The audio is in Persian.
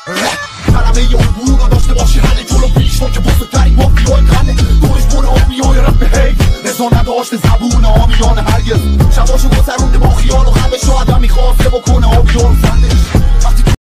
کلمه عبور رو داشته باشی هنه جلو پیش رو که بزرگترین مافیای قنه دورش پر آمیای رپ هی رضا نداشته زبون آمیان هرگز شباشو گذرونده با خیال و خمش رو آدم میخواسته بکنه آبیار زنده